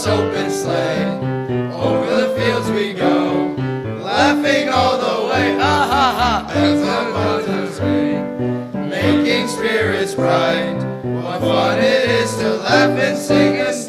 this open sleigh. Over the fields we go, laughing all the way. Ha ha ha! As the buzzers ring, making spirits bright. What fun it is to laugh and sing and